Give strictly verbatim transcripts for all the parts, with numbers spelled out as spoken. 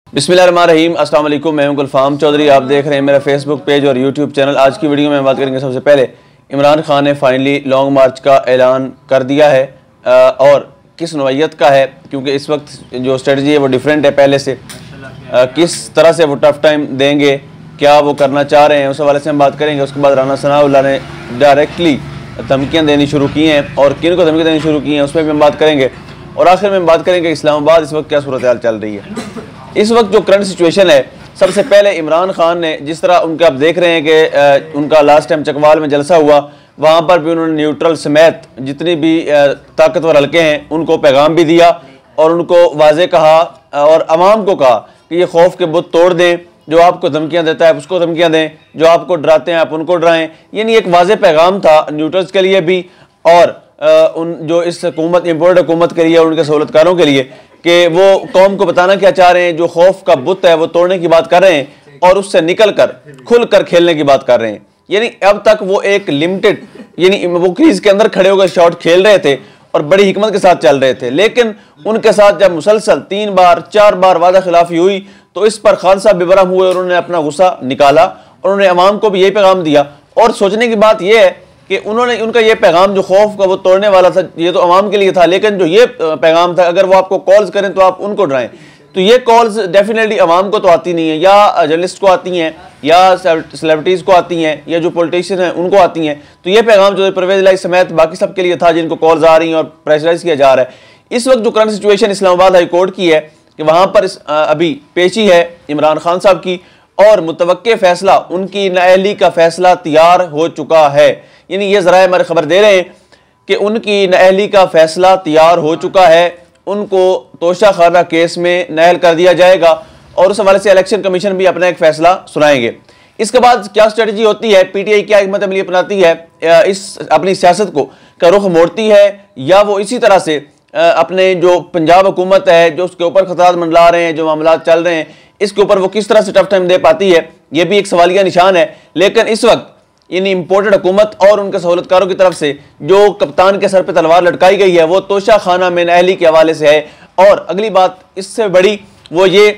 बिस्मिल्लाहिर्रहमानिर्रहीम, अस्सलाम वालेकुम। मैं हूं गुलफाम चौधरी, आप देख रहे हैं मेरा फेसबुक पेज और यूट्यूब चैनल। आज की वीडियो में बात करेंगे सबसे पहले इमरान खान ने फाइनली लॉन्ग मार्च का ऐलान कर दिया है और किस नौइयत का है, क्योंकि इस वक्त जो स्ट्रेटजी है वो डिफरेंट है पहले से। आ, किस तरह से वो टफ टाइम देंगे, क्या वो करना चाह रहे हैं, उस हवाले से हम बात करेंगे। उसके बाद राना सनाउल्लाह ने डायरेक्टली धमकियाँ देनी शुरू की हैं और किन को धमकी देनी शुरू की हैं, उस पर भी हम बात करेंगे। और आखिर में हम बात करेंगे इस्लामाबाद इस वक्त क्या सूरत हाल चल रही है। इस वक्त जो करंट सिचुएशन है, सबसे पहले इमरान खान ने जिस तरह उनके आप देख रहे हैं कि उनका लास्ट टाइम चकवाल में जलसा हुआ, वहाँ पर भी उन्होंने न्यूट्रल समेत जितनी भी ताकतवर हल्के हैं उनको पैगाम भी दिया और उनको वाजे कहा और आवाम को कहा कि ये खौफ के बुत तोड़ दें। जो आपको धमकियाँ देता है उसको धमकियाँ दें, जो आपको डराते हैं आप उनको डराएं। यानी एक वाजे पैगाम था न्यूट्रल्स के लिए भी और उन जो इस हुकूमत इम्पोर्ट हुकूमत के लिए और उनके सहूलतकारों के लिए, कि वो कौम को बताना क्या चाह रहे हैं। जो खौफ का बुत है वो तोड़ने की बात कर रहे हैं और उससे निकल कर खुल कर खेलने की बात कर रहे हैं। यानी अब तक वो एक लिमिटेड, यानी वो क्रीज के अंदर खड़े होकर शॉट खेल रहे थे और बड़ी हिकमत के साथ चल रहे थे, लेकिन उनके साथ जब मुसलसल तीन बार चार बार वादा खिलाफी हुई तो इस पर खान साहब बेबरहम हुए और उन्होंने अपना गुस्सा निकाला और उन्होंने अवाम को भी यही पैगाम दिया। और सोचने की बात यह है कि उन्होंने उनका ये पैगाम जो खौफ का वो तोड़ने वाला था, ये तो अवाम के लिए था, लेकिन जो ये पैगाम था अगर वो आपको कॉल्स करें तो आप उनको डराएं, तो ये कॉल्स डेफिनेटली अवाम को तो आती नहीं है, या जर्नलिस्ट को आती हैं, या सेलिब्रिटीज़ को आती हैं, या जो पॉलिटिशियन हैं उनको आती हैं। तो ये पैगाम जो परवेज़ इलाही समेत बाकी सब के लिए था जिनको कॉल्स आ रही हैं और प्रेशराइज किया जा रहा है। इस वक्त जो current situation Islamabad high court की है कि वहाँ पर इस, अभी पेशी है इमरान खान साहब की और मुतवक्के फैसला, उनकी नाअहली का फैसला तैयार हो चुका है। यानी ये ज़राए हमारे खबर दे रहे हैं कि उनकी नाअहली का फैसला तैयार हो चुका है, उनको तोशा खाना केस में नाअहल कर दिया जाएगा और उस हवाले से इलेक्शन कमीशन भी अपना एक फैसला सुनाएंगे। इसके बाद क्या स्ट्रेटजी होती है, पीटीआई क्या हिकमत अमली अपनाती है, इस अपनी सियासत को का रुख मोड़ती है, या वो इसी तरह से अपने जो पंजाब हुकूमत है जो उसके ऊपर खतरात मंडला रहे हैं, जो मामला चल रहे हैं, इसके ऊपर वो किस तरह से टफ टाइम दे पाती है, ये भी एक सवालिया निशान है। लेकिन इस वक्त इन इम्पोर्टेड हुकूमत और उनके सहूलतकारों की तरफ से जो कप्तान के सर पे तलवार लटकाई गई है वो तोशा खाना में नाअहली के हवाले से है। और अगली बात इससे बड़ी वो ये,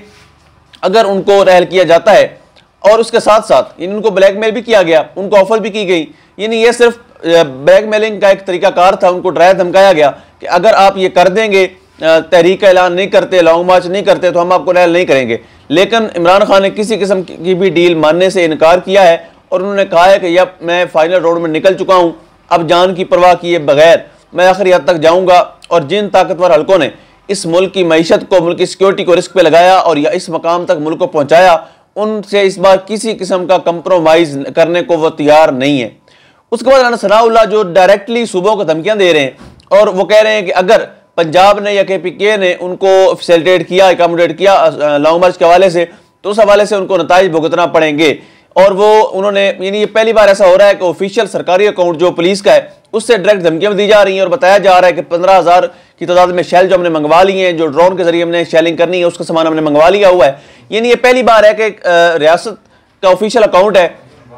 अगर उनको रहल किया जाता है और उसके साथ साथ इनको ब्लैकमेल भी किया गया, उनको ऑफर भी की गई, यानी ये सिर्फ ब्लैकमेलिंग का एक तरीकाकार था, उनको डराया धमकाया गया कि अगर आप ये कर देंगे, तहरीक का ऐलान नहीं करते, लॉन्ग मार्च नहीं करते, तो हम आपको रहल नहीं करेंगे। लेकिन इमरान खान ने किसी किस्म की भी डील मानने से इनकार किया है और उन्होंने कहा है कि अब मैं फाइनल राउंड में निकल चुका हूं, अब जान की परवाह किए बगैर मैं आखिरी हद तक जाऊंगा। और जिन ताकतवर हल्कों ने इस मुल्क की मईशत को, मुल्क की सिक्योरिटी को रिस्क पे लगाया और या इस मकाम तक मुल्क को पहुंचाया, उनसे इस बार किसी किस्म का कंप्रोमाइज करने को वो तैयार नहीं है। उसके बाद राना सनाउल्लाह जो डायरेक्टली सूबों को धमकियां दे रहे हैं और वो कह रहे हैं कि अगर पंजाब ने या के पी के ने उनको फैसिलिटेट किया, एकोमोडेट किया लॉन्ग मार्च के हवाले से, तो उस हवाले से उनको नताइज भुगतना पड़ेंगे। और वो उन्होंने, यानी ये पहली बार ऐसा हो रहा है कि ऑफिशियल सरकारी अकाउंट जो पुलिस का है उससे डायरेक्ट धमकियां दी जा रही हैं और बताया जा रहा है कि पंद्रह हज़ार की तादाद में शेल जो हमने मंगवा लिए हैं, जो ड्रोन के जरिए हमने शेलिंग करनी है उसका सामान हमने मंगवा लिया हुआ है। यानी ये पहली बार है कि रियासत का ऑफिशियल अकाउंट है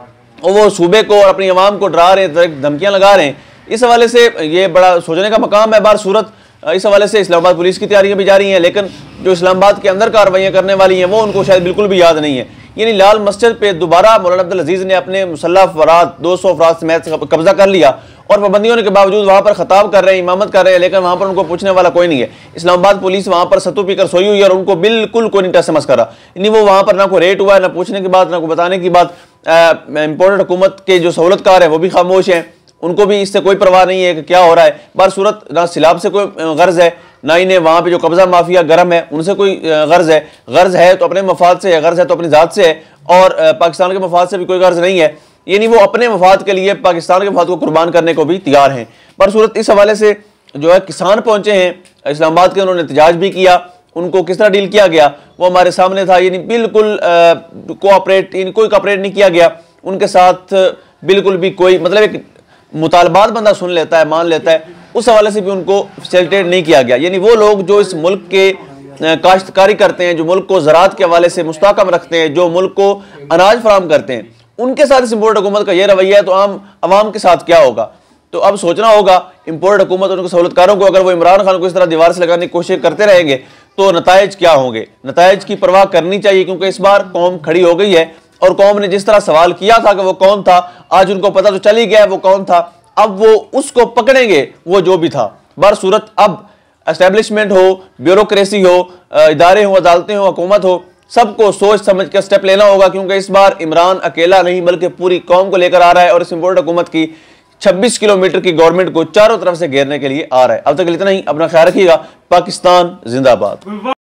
और वो सूबे को और अपनी आवाम को डरा रहे हैं, डायरेक्ट धमकियाँ लगा रहे हैं। इस हवाले से ये बड़ा सोचने का मकाम है। बार सूरत इस हवाले से इस्लामाबाद पुलिस की तैयारियां भी जारी हैं, लेकिन जो इस्लामाबाद के अंदर कार्रवाइयाँ करने वाली हैं वो उनको शायद बिल्कुल भी याद नहीं है। यानी लाल मस्जिद पे दोबारा मौलाना अब्दुल अजीज ने अपने मुसल्लह अफराद दो सौ अफराद समेत कब्जा कर लिया और पाबंदियों के बावजूद वहाँ पर खताब कर रहे हैं, इमामत कर रहे हैं, लेकिन वहाँ पर उनको पूछने वाला कोई नहीं है। इस्लामाबाद पुलिस वहाँ पर सत्तू पीकर सोई हुई है और उनको बिल्कुल कोई नहीं टस मस करा। यानी वो वहाँ पर ना कोई रेट हुआ है, ना पूछने की बात, ना कोई बताने की बात। इम्पोर्टेड हुकूमत के जो सहूलतकार हैं वो भी खामोश हैं, उनको भी इससे कोई परवाह नहीं है कि क्या हो रहा है। बार सूरत ना सिलाब से कोई गर्ज है, ना इन्हें वहाँ पे जो कब्जा माफिया गर्म है उनसे कोई गर्ज है। गर्ज है तो अपने मफाद से है, गर्ज है तो अपनी ज़ात से है, और पाकिस्तान के मफाद से भी कोई गर्ज नहीं है। यानी वो अपने मफाद के लिए पाकिस्तान के मफाद को कुर्बान करने को भी तैयार हैं। पर सूरत इस हवाले से जो है किसान पहुँचे हैं इस्लामाबाद के, उन्होंने एहतजाज भी किया, उनको किस तरह डील किया गया वो हमारे सामने था। यानी बिल्कुल कोऑपरेट इन कोई कोऑपरेट नहीं किया गया उनके साथ, बिल्कुल भी कोई, मतलब एक मुतालबात बंदा सुन लेता है, मान लेता है, उस हवाले से भी उनको फैसिलिटेट नहीं किया गया। यानी वो लोग जो इस मुल्क के काश्तकारी करते हैं, जो मुल्क को ज़राअत के हवाले से मुस्तहकम रखते हैं, जो मुल्क को अनाज फराहम करते हैं, उनके साथ इस इम्पोर्ट हुकूमत का ये रवैया है तो आम अवाम के साथ क्या होगा। तो अब सोचना होगा इम्पोर्ट हुकूमत और उनके सहूलतकारों को, अगर वो इमरान खान को इस तरह दीवार से लगाने की कोशिश करते रहेंगे तो नताइज क्या होंगे। नताइज की परवाह करनी चाहिए, क्योंकि इस बार कौम खड़ी हो गई है और कौम ने जिस तरह सवाल किया था कि वो कौन था, आज उनको पता तो चल ही गया वो कौन था। अब वो उसको पकड़ेंगे, वो जो भी था। बर सूरत अब एस्टेब्लिशमेंट हो, ब्यूरोक्रेसी हो, इदारे हो, अदालतें हो, हुकूमत हो, सबको सोच समझ कर स्टेप लेना होगा, क्योंकि इस बार इमरान अकेला नहीं बल्कि पूरी कौम को लेकर आ रहा है और इस इम्पोर्ट हुकूमत की छब्बीस किलोमीटर की गवर्नमेंट को चारों तरफ से घेरने के लिए आ रहा है। अब तक इतना ही, अपना ख्याल रखिएगा। पाकिस्तान जिंदाबाद।